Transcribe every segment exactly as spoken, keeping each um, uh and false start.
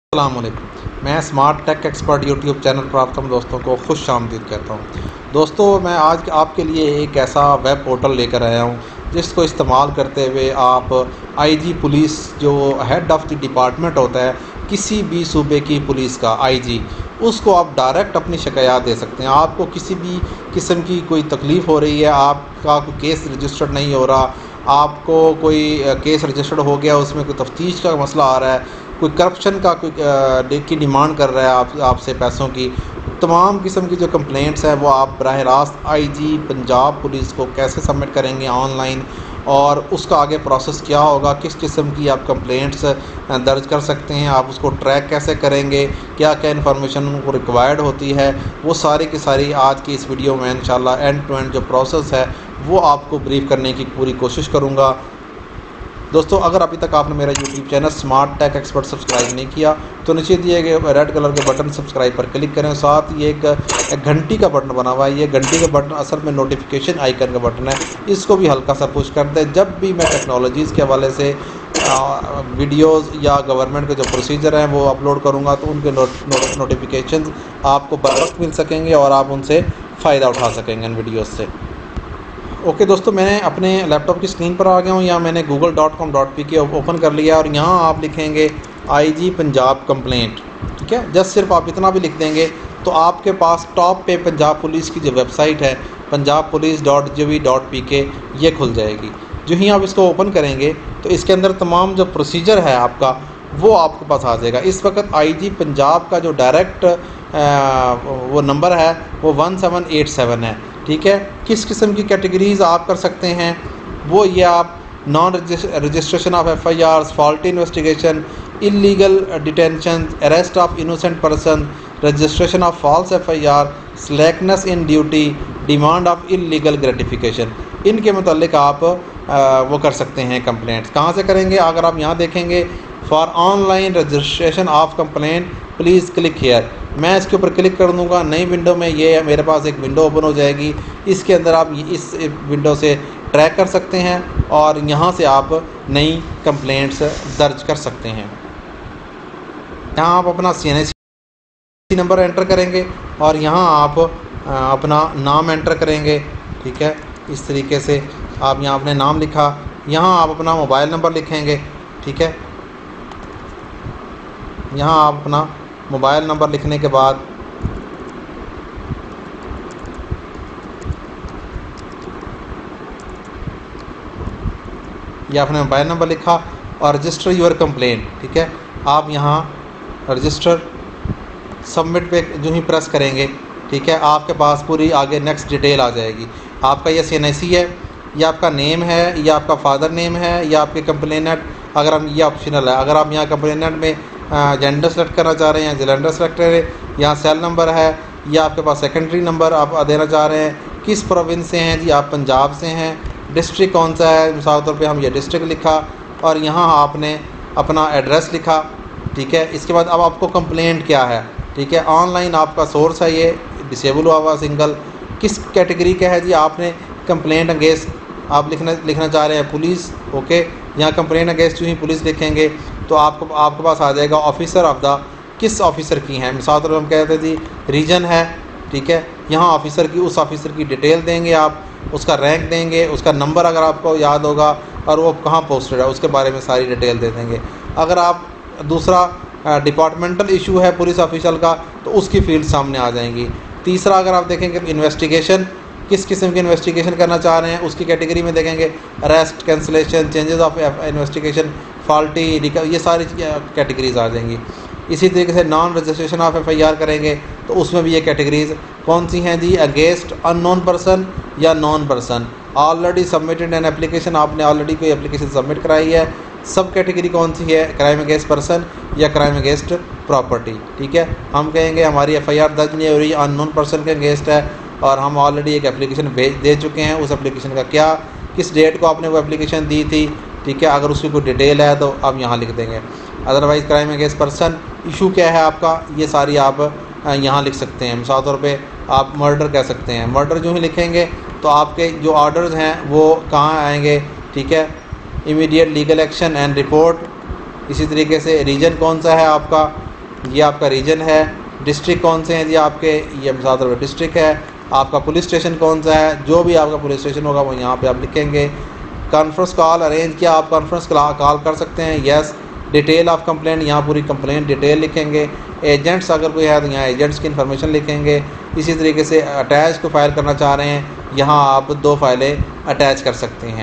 अस्सलाम वालेकुम। मैं smart tech expert YouTube channel पर आप तमाम दोस्तों को खुश आमदीद कहता हूँ। दोस्तों, मैं आज आपके लिए एक ऐसा वेब पोर्टल लेकर आया हूँ जिसको इस्तेमाल करते हुए आप आईजी पुलिस, जो हेड ऑफ़ द डिपार्टमेंट होता है किसी भी सूबे की पुलिस का आईजी, उसको आप डायरेक्ट अपनी शिकायत दे सकते हैं। आपको किसी भी किस्म की कोई तकलीफ़ हो रही है, आपका कोई केस रजिस्टर्ड नहीं हो रहा, आपको कोई केस रजिस्टर्ड हो गया, उसमें कोई तफ्तीश का मसला आ रहा है, कोई करप्शन का कोई की डिमांड कर रहा है आप आपसे पैसों की, तमाम किस्म की जो कंप्लेंट्स हैं वो आप बराह रास्त आईजी पंजाब पुलिस को कैसे सबमिट करेंगे ऑनलाइन, और उसका आगे प्रोसेस क्या होगा, किस किस्म की आप कंप्लेंट्स दर्ज कर सकते हैं, आप उसको ट्रैक कैसे करेंगे, क्या क्या इन्फॉर्मेशन उनको रिक्वायर्ड होती है, वो सारी की सारी आज की इस वीडियो में इंशाल्लाह एंड टू एंड जो प्रोसेस है वो आपको ब्रीफ करने की पूरी कोशिश करूँगा। दोस्तों, अगर अभी तक आपने मेरा YouTube channel smart tech expert subscribe नहीं किया तो नीचे दिए गए रेड कलर के बटन सब्सक्राइब पर क्लिक करें। साथ ही एक, एक घंटी का बटन बना हुआ है, ये घंटी का बटन असल में नोटिफिकेशन आइकन का बटन है, इसको भी हल्का सा पुश कर दें। जब भी मैं टेक्नोलॉजीज़ के हवाले से वीडियोस या गवर्नमेंट के जो प्रोसीजर हैं वो अपलोड करूँगा तो उनके नोटिफिकेशन आपको बर वक्त मिल सकेंगे और आप उनसे फ़ायदा उठा सकेंगे इन वीडियोज़ से। ओके दोस्तों, मैंने अपने लैपटॉप की स्क्रीन पर आ गया हूँ, या मैंने Google dot com dot P K open कर लिया और यहाँ आप लिखेंगे आईजी पंजाब कंप्लेंट। ठीक है, जस्ट सिर्फ आप इतना भी लिख देंगे तो आपके पास टॉप पे पंजाब पुलिस की जो वेबसाइट है Punjab police dot G O V dot P K ये खुल जाएगी। जो ही आप इसको ओपन करेंगे तो इसके अंदर तमाम जो प्रोसीजर है आपका वो आपके पास आ जाएगा। इस वक्त आईजी पंजाब का जो डायरेक्ट वो नंबर है वो वन सेवन एट सेवन है। ठीक है, किस किस्म की कैटेगरीज़ आप कर सकते हैं वो ये आप non registration of F I R, faulty investigation, illegal detention, arrest of innocent person, registration of false F I R, slackness in duty, demand of illegal gratification, इनके मतलब आप आ, वो कर सकते हैं कंप्लेंट्स। कहाँ से करेंगे? अगर आप यहाँ देखेंगे for online registration of complaint please click here, मैं इसके ऊपर क्लिक कर दूंगा। नई विंडो में ये मेरे पास एक विंडो ओपन हो जाएगी, इसके अंदर आप इस विंडो से ट्रैक कर सकते हैं और यहाँ से आप नई कंप्लेंट्स दर्ज कर सकते हैं। यहाँ आप अपना C N I C number enter करेंगे और यहाँ आप अपना नाम एंटर करेंगे। ठीक है, इस तरीके से आप यहाँ अपने नाम लिखा, यहाँ आप अपना मोबाइल नंबर लिखेंगे। ठीक है, यहाँ आप अपना मोबाइल नंबर लिखने के बाद या आपने मोबाइल नंबर लिखा और रजिस्टर यूर कंप्लेंट। ठीक है, आप यहाँ रजिस्टर सबमिट पे जो ही प्रेस करेंगे, ठीक है, आपके पास पूरी आगे नेक्स्ट डिटेल आ जाएगी। आपका ये सी एन आई सी है, या आपका नेम है, या आपका फादर नेम है, या आपके कंप्लेनेंट, अगर हम ये ऑप्शनल है, अगर आप यहाँ कंप्लेनेंट में जेंडर सेलेक्ट करना चाह रहे हैं जेंडर सेलेक्ट करें, यहाँ सेल नंबर है, या आपके पास सेकेंडरी नंबर आप देना चाह रहे हैं, किस प्रोविंस से हैं जी, आप पंजाब से हैं, डिस्ट्रिक्ट कौन सा है, मिसाल तौर पे हम ये डिस्ट्रिक्ट लिखा और यहाँ आपने अपना एड्रेस लिखा। ठीक है, इसके बाद अब आपको कंप्लेंट क्या है। ठीक है, ऑनलाइन आपका सोर्स है, ये डिसेबल हुआ हुआ सिंगल, किस कैटेगरी का है जी, आपने कंप्लेंट अगेंस्ट आप लिखना लिखना चाह रहे हैं पुलिस। ओके, यहाँ कंप्लेंट अगेंस्ट जो ही पुलिस लिखेंगे तो आपको आपके पास आ जाएगा ऑफिसर ऑफ द, किस ऑफिसर की हैं, मिसाल तौर पर हम कहते हैं जी रीजन है। ठीक है, यहाँ ऑफिसर की, उस ऑफिसर की डिटेल देंगे आप, उसका रैंक देंगे, उसका नंबर अगर आपको याद होगा और वो कहाँ पोस्टेड है उसके बारे में सारी डिटेल दे देंगे। अगर आप दूसरा डिपार्टमेंटल इशू है पुलिस ऑफिशियल का तो उसकी फील्ड सामने आ जाएंगी। तीसरा अगर आप देखेंगे इन्वेस्टिगेशन, किस किस्म की इन्वेस्टिगेशन करना चाह रहे हैं उसकी कैटेगरी में देखेंगे, arrest, cancellation, changes of investigation, faulty, ये सारी कैटेगरीज आ जाएंगी। इसी तरीके से non registration of F I R करेंगे तो उसमें भी ये कैटेगरीज कौन सी हैं जी, अगेंस्ट अननोन पर्सन या non person, already submitted an application, आपने ऑलरेडी कोई एप्लीकेशन सबमिट कराई है। सब कैटेगरी कौन सी है, क्राइम अगेंस्ट पर्सन या क्राइम अगेंस्ट प्रॉपर्टी। ठीक है, हम कहेंगे हमारी एफ आई आर दर्ज नहीं हो रही, अननोन पर्सन के अगेंस्ट है और हम ऑलरेडी एक एप्लीकेशन भेज दे चुके हैं, उस एप्लीकेशन का क्या, किस डेट को आपने वो एप्लीकेशन दी थी। ठीक है, अगर उसकी कोई डिटेल है तो आप यहाँ लिख देंगे। Otherwise crime against person, issue क्या है आपका, ये सारी आप यहाँ लिख सकते हैं। मिसाल तौर पे आप मर्डर कह सकते हैं, मर्डर जो ही लिखेंगे तो आपके जो ऑर्डर्स हैं वो कहाँ आएंगे। ठीक है, immediate legal action and report, इसी तरीके से रीजन कौन सा है आपका, ये आपका रीजन है, डिस्ट्रिक्ट कौन से हैं जी आपके, ये मुज़फ़्फ़रपुर डिस्ट्रिक्ट है, आपका पुलिस स्टेशन कौन सा है, जो भी आपका पुलिस स्टेशन होगा वो यहाँ पे आप लिखेंगे। कॉन्फ्रेंस कॉल अरेंज किया, आप कॉन्फ्रेंस कॉल कर सकते हैं, यस। डिटेल ऑफ कंप्लेंट, यहाँ पूरी कंप्लेंट डिटेल लिखेंगे। एजेंट्स अगर कोई है तो यहाँ एजेंट्स की इन्फॉर्मेशन लिखेंगे। इसी तरीके से अटैच को फाइल करना चाह रहे हैं, यहाँ आप दो फाइलें अटैच कर सकते हैं।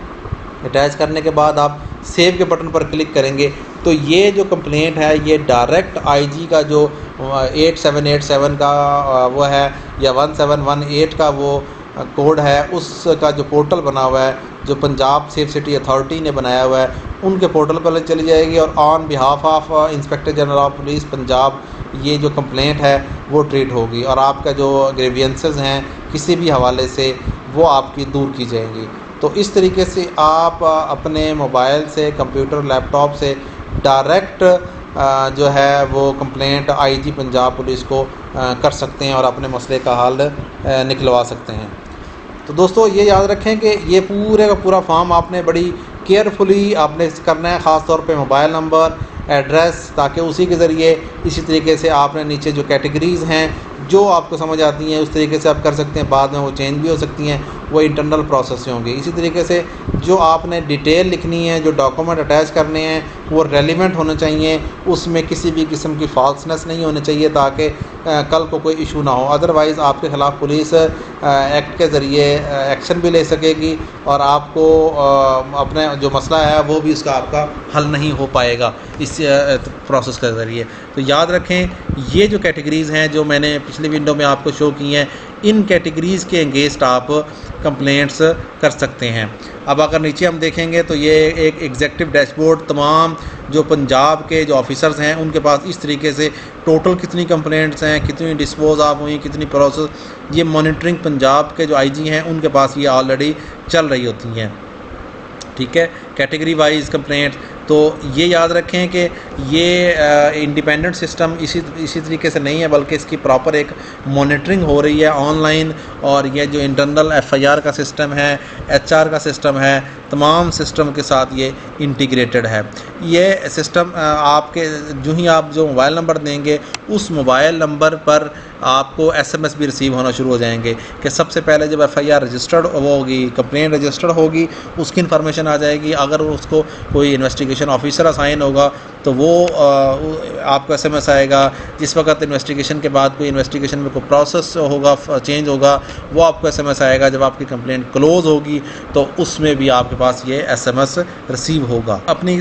अटैच करने के बाद आप सेव के बटन पर क्लिक करेंगे तो ये जो कंप्लेंट है ये डायरेक्ट आईजी का जो एट सेवन एट सेवन का वो है या वन सेवन वन एट का वो कोड है, उसका जो पोर्टल बना हुआ है, जो पंजाब सेफ सिटी अथॉरिटी ने बनाया हुआ है, उनके पोर्टल पर चली जाएगी और on behalf of inspector general of police Punjab ये जो कंप्लेंट है वो ट्रीट होगी और आपका जो ग्रीवियंसेस हैं किसी भी हवाले से वो आपकी दूर की जाएंगी। तो इस तरीके से आप अपने मोबाइल से, कंप्यूटर, लैपटॉप से डायरेक्ट जो है वो कंप्लेंट आईजी पंजाब पुलिस को कर सकते हैं और अपने मसले का हल निकलवा सकते हैं। तो दोस्तों ये याद रखें कि ये पूरे का पूरा फॉर्म आपने बड़ी केयरफुली आपने करना है, ख़ास तौर पे मोबाइल नंबर, एड्रेस, ताकि उसी के ज़रिए इसी तरीके से आपने नीचे जो कैटेगरीज़ हैं जो आपको समझ आती हैं उस तरीके से आप कर सकते हैं। बाद में वो चेंज भी हो सकती हैं, वो इंटरनल प्रोसेस से होंगी। इसी तरीके से जो आपने डिटेल लिखनी है, जो डॉक्यूमेंट अटैच करने हैं वो रेलिवेंट होने चाहिए, उसमें किसी भी किस्म की फॉल्सनेस नहीं होनी चाहिए ताकि कल को कोई इशू ना हो। अदरवाइज़ आपके ख़िलाफ़ पुलिस एक्ट के ज़रिए एक्शन भी ले सकेगी और आपको अपने जो मसला है वो भी उसका आपका हल नहीं हो पाएगा इस प्रोसेस के ज़रिए। तो याद रखें ये जो कैटेगरीज़ हैं जो मैंने पिछली विंडो में आपको शो की हैं, इन कैटेगरीज़ के अगेंस्ट आप कंप्लेंट्स कर सकते हैं। अब अगर नीचे हम देखेंगे तो ये एक एग्जेक्टिव डैशबोर्ड, तमाम जो पंजाब के जो ऑफिसर्स हैं उनके पास इस तरीके से टोटल कितनी कंप्लेंट्स हैं, कितनी डिस्पोज ऑफ हुई, कितनी प्रोसेस, ये मॉनिटरिंग पंजाब के जो आईजी हैं उनके पास ये ऑलरेडी चल रही होती हैं। ठीक है, कैटेगरी वाइज कंप्लेंट। तो ये याद रखें कि ये इंडिपेंडेंट सिस्टम इसी इसी तरीके से नहीं है, बल्कि इसकी प्रॉपर एक मॉनिटरिंग हो रही है ऑनलाइन, और ये जो इंटरनल एफआईआर का सिस्टम है, एचआर का सिस्टम है, तमाम सिस्टम के साथ ये इंटीग्रेटेड है। ये सिस्टम आपके जो ही आप जो मोबाइल नंबर देंगे उस मोबाइल नंबर पर आपको एसएमएस भी रिसीव होना शुरू हो जाएंगे कि सबसे पहले जब एफआईआर रजिस्टर्ड वो होगी, कंप्लेंट रजिस्टर्ड होगी, उसकी इन्फॉर्मेशन आ जाएगी। अगर उसको कोई इन्वेस्टिगेशन ऑफिसर असाइन होगा तो वो आपको एसएमएस आएगा। जिस वक्त इन्वेस्टिगेशन के बाद कोई इन्वेस्टिगेशन में कोई प्रोसेस होगा, चेंज होगा, वो आपको एसएमएस आएगा। जब आपकी कंप्लेंट क्लोज होगी तो उसमें भी आपके पास ये एसएमएस रिसीव होगा। अपनी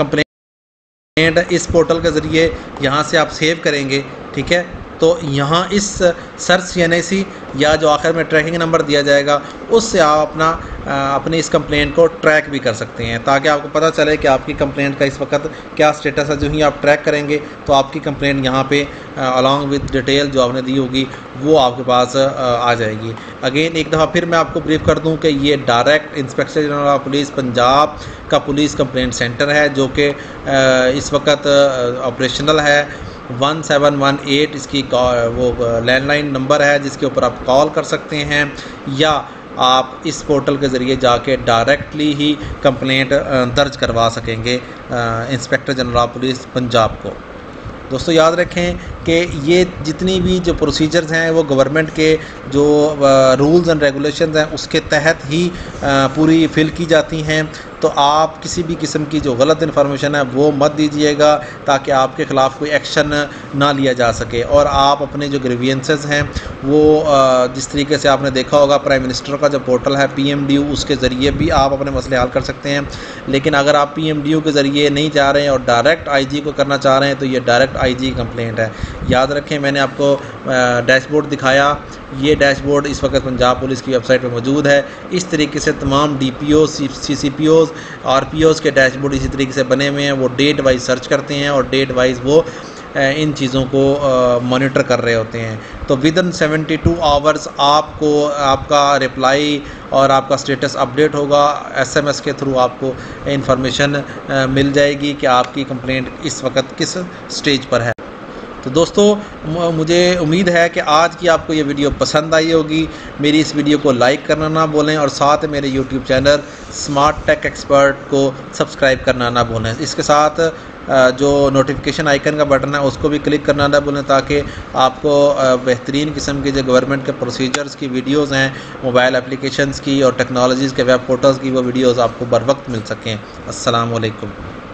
कंप्लेंट इस पोर्टल के ज़रिए यहाँ से आप सेव करेंगे। ठीक है, तो यहाँ इस सर्च एनआईसी या जो आखिर में ट्रैकिंग नंबर दिया जाएगा उससे आप अपना अपनी इस कंप्लेंट को ट्रैक भी कर सकते हैं, ताकि आपको पता चले कि आपकी कंप्लेंट का इस वक्त क्या स्टेटस है। जो ही आप ट्रैक करेंगे तो आपकी कंप्लेंट यहाँ पे अलॉन्ग विद डिटेल जो आपने दी होगी वो आपके पास आ जाएगी। अगेन एक दफ़ा फिर मैं आपको ब्रीफ कर दूँ कि ये direct inspector general of police Punjab का पुलिस कंप्लेंट सेंटर है, जो कि इस वक्त ऑपरेशनल है। वन सेवन वन एट इसकी वो लैंडलाइन नंबर है जिसके ऊपर आप कॉल कर सकते हैं, या आप इस पोर्टल के ज़रिए जाके डायरेक्टली ही कंप्लेंट दर्ज करवा सकेंगे inspector general of police Punjab को। दोस्तों याद रखें कि ये जितनी भी जो प्रोसीजर्स हैं वो गवर्नमेंट के जो रूल्स एंड रेगुलेशंस हैं उसके तहत ही पूरी फिल की जाती हैं। तो आप किसी भी किस्म की जो गलत इन्फॉर्मेशन है वो मत दीजिएगा, ताकि आपके ख़िलाफ़ कोई एक्शन ना लिया जा सके। और आप अपने जो ग्रीवियंसेस हैं वो जिस तरीके से आपने देखा होगा प्राइम मिनिस्टर का जो पोर्टल है पी एम डी यू, उसके ज़रिए भी आप अपने मसले हल कर सकते हैं। लेकिन अगर आप पी एम डी यू के ज़रिए नहीं जा रहे हैं और डायरेक्ट आई जी को करना चाह रहे हैं तो ये डायरेक्ट आई जी कंप्लेंट है। याद रखें, मैंने आपको डैशबोर्ड दिखाया, ये डैशबोर्ड इस वक्त पंजाब पुलिस की वेबसाइट पर मौजूद है। इस तरीके से तमाम D P O, C C P Os, R P Os के डैशबोर्ड इसी तरीके से बने हुए हैं। वो डेट वाइज सर्च करते हैं और डेट वाइज वो इन चीज़ों को मॉनिटर कर रहे होते हैं। तो within seventy two hours आपको आपका रिप्लाई और आपका स्टेटस अपडेट होगा। एसएमएस के थ्रू आपको इन्फॉर्मेशन मिल जाएगी कि आपकी कंप्लेंट इस वक्त किस स्टेज पर है। तो दोस्तों मुझे उम्मीद है कि आज की आपको ये वीडियो पसंद आई होगी। मेरी इस वीडियो को लाइक करना ना भूलें और साथ मेरे YouTube channel smart tech expert को सब्सक्राइब करना ना भूलें। इसके साथ जो नोटिफिकेशन आइकन का बटन है उसको भी क्लिक करना ना भूलें, ताकि आपको बेहतरीन किस्म के जो गवर्नमेंट के प्रोसीजर्स की वीडियोज़ हैं, मोबाइल एप्लीकेशंस की और टेक्नोलॉजीज़ के वेब पोर्टल्स की, वो वीडियोज़ आपको बर वक्त मिल सकें। अस्सलाम वालेकुम।